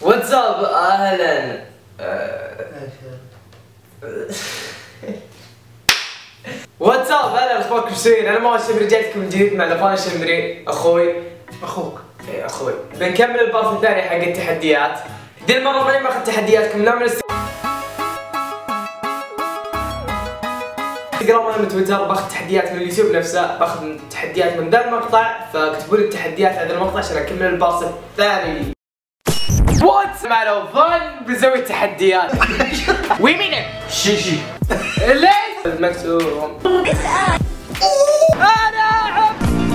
واتساب اهلا. واتساب هلا، اخباركم شوين؟ انا ما الشمري جايتكم من جديد مع لفان الشمري اخوك. ايه اخوي. بنكمل البارت الثاني حق التحديات. دي المره ماني ماخذ تحدياتكم لا من انستغرام ولا من تويتر، باخذ تحديات من اليوتيوب نفسه، باخذ تحديات من ذا المقطع، فاكتبوا لي التحديات على ذا المقطع عشان اكمل البارت الثاني. وات مع لوفان بنسوي تحديات. ويمينك شيشي ليش؟ المكسور انا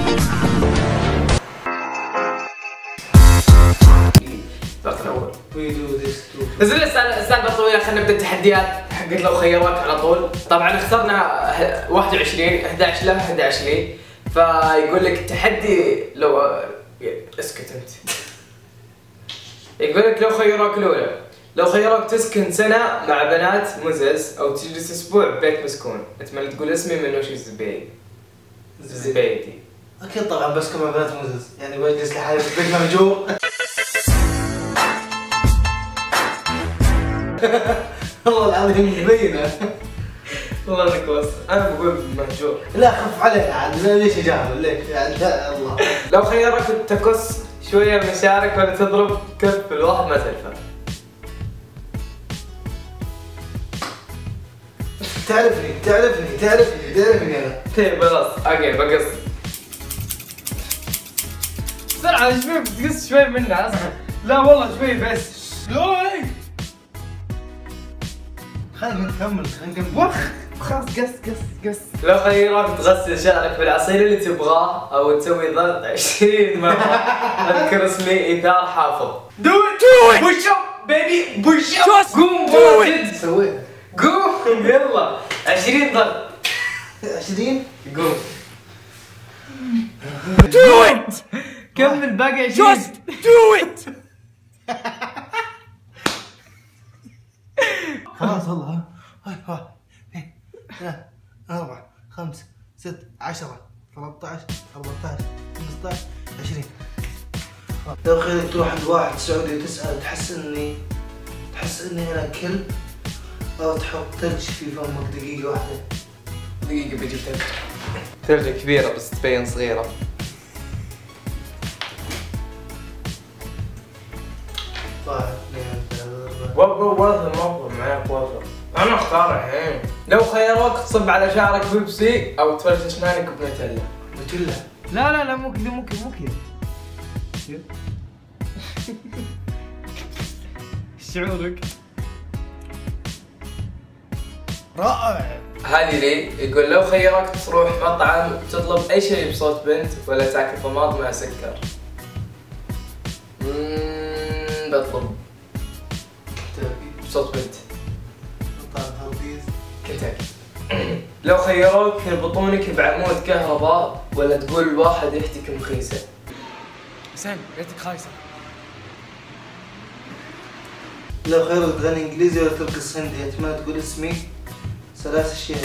الضغط الاول. نزل السالفه طويله، خلينا نبدا التحديات حقت لو خيروك على طول. طبعا اخترنا 21 11 له 11 فيقول لك التحدي لو اسكت انت. يقول لك لو خيروك تسكن سنة مع بنات مزز أو تجلس أسبوع ببيت مسكون، أتمنى تقول اسمي من وش الزبيدي. أكيد طبعا بسكن مع بنات مزز، يعني بجلس لحالي في بيت مهجور. والله العظيم مبينة. والله انك وصل، أنا بقول مهجور. لا خف علينا عاد، ليش جاهل ليش؟ يعني لا الله. لو خيروك تقص شوية من شعرك ولا تضرب كف الواحد ما تلفه. تعرفني انا. طيب خلاص اوكي بقص. بسرعة ايش فيك بتقص شوي منها اصلا؟ لا والله شوي بس. شوي. خلينا نكمل. وخ خلاص قص. لو خيروك تغسل شعرك بالعصير اللي تبغاه او تسوي ضغط 20 مرة اذكر اسمي ايثار حافظ. دو ات بوش اب بيبي بوش اب. قوم واجد سويها. قوم يلا 20 ضغط. 20 قوم. دو ات كمل باقي 20. جاست دو ات. خلاص والله. ها 2 4 5 6 10 13 14 15 20. لو خيرك تروح عند واحد سعودي وتسأل تحس اني انا كلب، او تحط ثلج في فمك دقيقة واحدة. دقيقة بجيب ثلج كبيرة بس تبين صغيرة. موقف معاك وظف. انا اختار الحين. لو خيروك تصب على شعرك بيبسي او تفرش اسنانك بنوتيلا. لا مو كذا. شعورك رائع. هذه لي يقول لو خيروك تروح مطعم تطلب اي شيء بصوت بنت ولا تاكل طماط مع سكر. بطلب بصوت بنت. مطعم هارديز كنتاكي. لو خيروك يربطونك بعمود كهرباء ولا تقول واحد يحتكم خيسه. حسين ريتك خايسه. لو خيرك تغني انجليزي ولا ترقص هندي، اتمنى تقول اسمي 3 أشياء.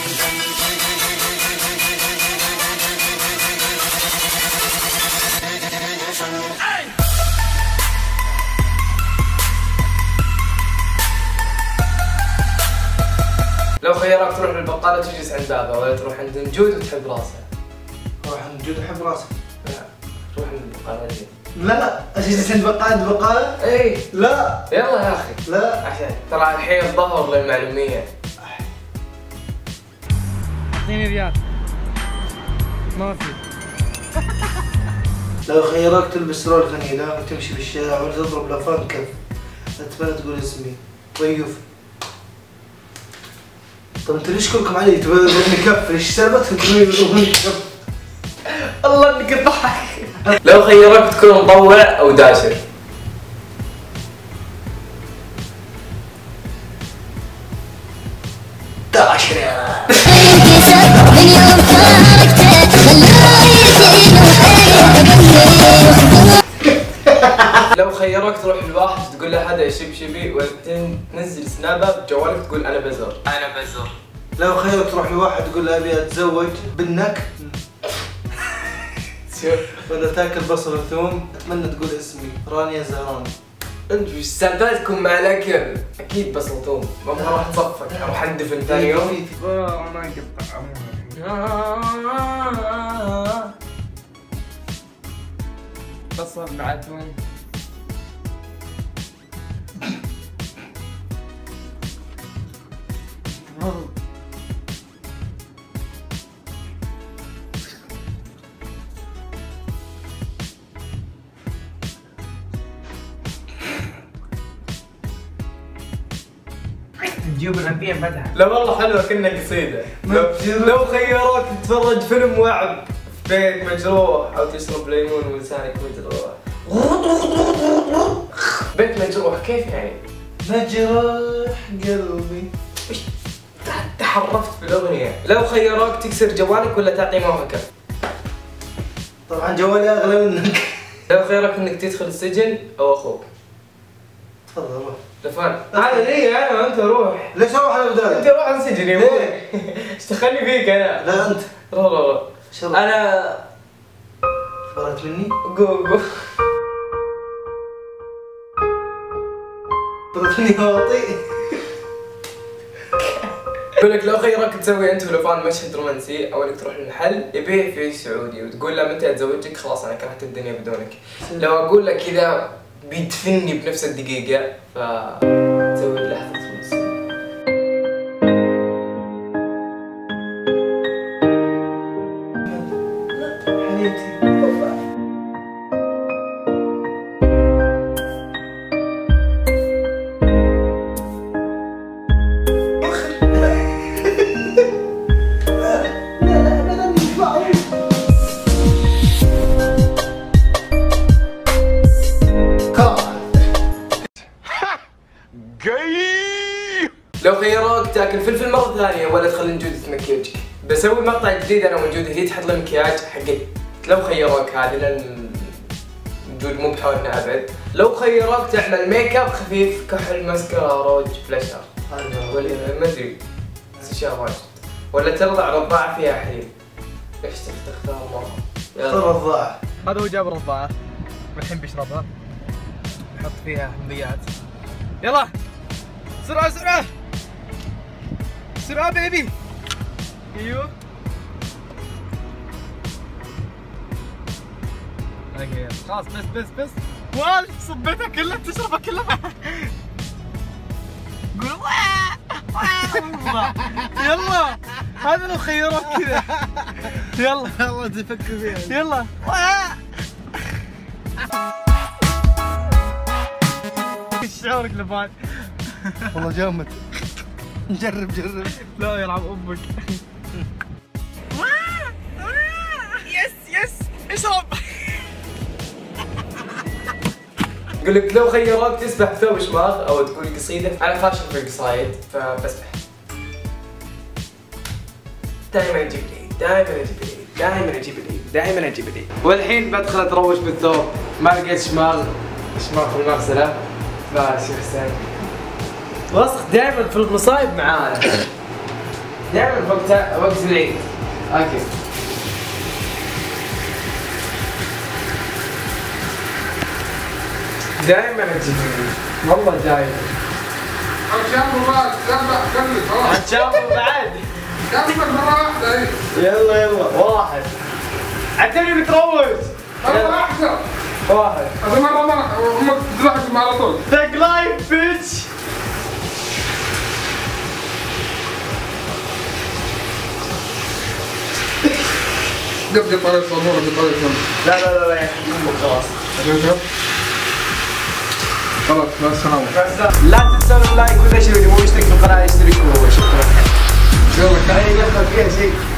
لو خيروك تروح للبقالة تجلس عند بابها ولا تروح عند نجود وتحب راسها. اروح عند نجود احب راسها. لا تروح عند البقالة دي. لا اجلس عند بقالة. اي لا يلا يا اخي. لا عشان ترى الحين الظهر للمعلومية. اعطيني ريال. ما في. لو خيروك تلبس رول فانيلا وتمشي بالشارع ولا تضرب لفان كف، اتمنى تقول اسمي طيوف. طب انتوا ليش كلكم علي تبغى تضربني كف؟ ليش سالفتكم تضربوني كف؟ الله انك تضحك. لو خيروك تكون مطوع او داشر. داشر. لو خيروك تروح لواحد تقول له هذا شبشبي ولا تنزل سنابه بجوالك تقول انا بزر. لو خيروك تروح لواحد تقول له ابي اتزوج بالنك ولا تاكل بصل وثوم، اتمنى تقول اسمي رانيا زهران. انت وش سالفتكم مع الاكل؟ اكيد بسلطون، ما راح تصفق، اروح اندفن ثاني يوم. ما يقطع. بصل مع ثوم. تجيب الأنبياء فتحة. لا والله حلوة كنا قصيدة. لو خيروك تتفرج فيلم وعب في بيت مجروح أو تشرب ليمون ولسانك مجروح. بيت مجروح كيف يعني؟ مجروح قلبي. تحرفت بالأغنية. لو خيروك تكسر جوالك ولا تعطي موهكة؟ طبعا جوالي أغلى منك. لو خيرك انك تدخل السجن او اخوك؟ تفضل روح. لفان. انا ليه انا انت روح. ليش اروح انا بدالك؟ انت روح انسجن يا ابوي. ايش دخلني فيك انا؟ لا انت. روح. انا فرقت مني؟ جو. فرقتني واطي. يقول لك لو خيرك تسوي انت ولفان مشهد رومانسي او انك تروح للمحل يبيع فيه سعودي وتقول له متى اتزوجك خلاص انا كرهت الدنيا بدونك. لو اقول لك كذا بيدفني بنفس الدقيقة فتسوي لحظة رومانسية. حبيبتي. لو خيروك تاكل فلفل مرة ثانية ولا تخلي جودة مكياجك؟ بسوي مقطع جديد انا وجودة هي تحط لي مكياج حقي. لو خيروك هذه لان الجود مو بحولنا ابد. لو خيروك تعمل ميك اب خفيف كحل ماسكارا روج فلاشر ولا ما ادري استشاره واجد ولا ترضع رضاعة فيها حليب. ايش تختار مرة؟ اختار رضاعة. هذا هو جاب رضاعة والحين بيشربها. نحط فيها حمضيات. يلا بسرعة بسرعة بسرعة بيبي. ايوه اوكي خلاص بس وال صبيتها كلها تشربها كلها. قول يلا هذا لو خيروك كذا. يلا والله تفكر فيها. يلا ايش شعورك لفان؟ والله جامد. جرب. لا يلعب امك. يس اشرب. يقول لك لو خيروك تسبح بثوب شماغ او تقول قصيده. انا فاشل في القصايد فبسبح. دائما اجيب لي. والحين بدخل اتروش بالثوب ما لقيت شماغ في المغسله فشو حسين. وسخ دائما في المصايب معانا. دائما وقت العيد. اوكي. دائما اجيب والله دائما. هتشافوا بعد. كمل مرة واحدة. يلا واحد. عتبني بتروج. مرة واحدة. واحد. هذا مرة امك تزحف على طول. ثق لايف بيتش. قف على الصابونة لا يا حبيبي خلاص. خلاص مع السلامة. لا تنسون اللايك والنشر واللي مو يشترك في القناة يشترك وشكرا. يلا اي دخل فيها شيء.